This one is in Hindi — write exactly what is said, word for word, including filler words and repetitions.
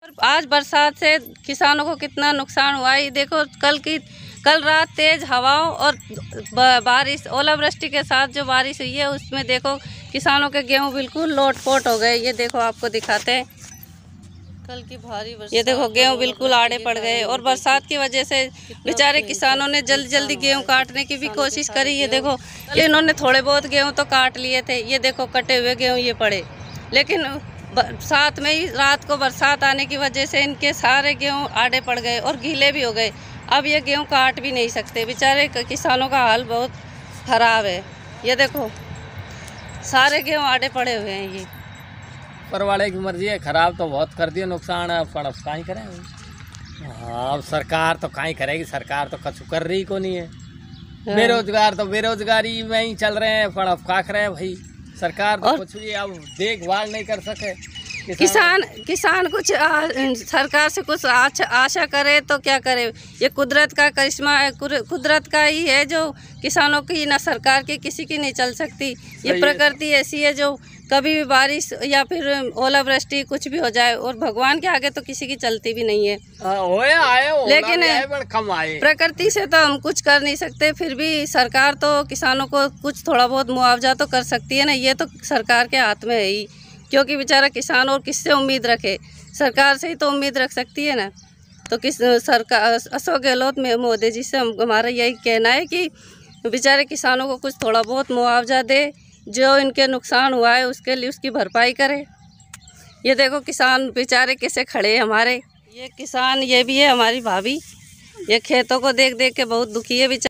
आज बरसात से किसानों को कितना नुकसान हुआ है। ये देखो, कल की कल रात तेज हवाओं और बारिश, ओलावृष्टि के साथ जो बारिश हुई है उसमें देखो किसानों के गेहूं बिल्कुल लोट-पोट हो गए। ये देखो, आपको दिखाते हैं, कल की भारी बरसात, ये देखो गेहूं बिल्कुल आड़े पड़ गए। और बरसात की वजह से बेचारे किसानों ने जल्दी जल्दी गेहूं काटने की भी कोशिश करी। ये देखो, इन्होंने थोड़े बहुत गेहूं तो काट लिए थे। ये देखो, कटे हुए गेहूं ये पड़े, लेकिन साथ में ही रात को बरसात आने की वजह से इनके सारे गेहूं आड़े पड़ गए और गीले भी हो गए। अब ये गेहूं काट भी नहीं सकते। बेचारे किसानों का हाल बहुत खराब है। ये देखो, सारे गेहूं आड़े पड़े हुए हैं। ये ऊपर वाले की मर्जी है, खराब तो बहुत कर दिया, नुकसान है, पर अब कहीं करें। हाँ, अब सरकार तो कहीं करेगी, सरकार तो कछु कर रही को नहीं है। हाँ। बेरोजगार तो बेरोजगारी में ही चल रहे हैं, पर अब क्या करें भाई, सरकार तो कुछ भी अब देखभाल नहीं कर सके। किसान किसान कुछ आ, सरकार से कुछ आशा, आशा करे तो क्या करे। ये कुदरत का करिश्मा है, कुदरत का ही है जो किसानों की, ना सरकार की किसी की नहीं चल सकती। ये प्रकृति ऐसी है जो कभी भी बारिश या फिर ओलावृष्टि कुछ भी हो जाए, और भगवान के आगे तो किसी की चलती भी नहीं है। आए, आए, लेकिन आए, कम आए। प्रकृति से तो हम कुछ कर नहीं सकते, फिर भी सरकार तो किसानों को कुछ थोड़ा बहुत मुआवजा तो कर सकती है ना। ये तो सरकार के हाथ में है ही, क्योंकि बेचारा किसान और किससे उम्मीद रखे, सरकार से ही तो उम्मीद रख सकती है ना। तो किस सरकार, अशोक गहलोत में मोदी जी से हम हमारा यही कहना है कि बेचारे किसानों को कुछ थोड़ा बहुत मुआवजा दे, जो इनके नुकसान हुआ है उसके लिए उसकी भरपाई करे। ये देखो, किसान बेचारे कैसे खड़े हैं हमारे। ये किसान, ये भी है हमारी भाभी, ये खेतों को देख देख के बहुत दुखी है बेचारे।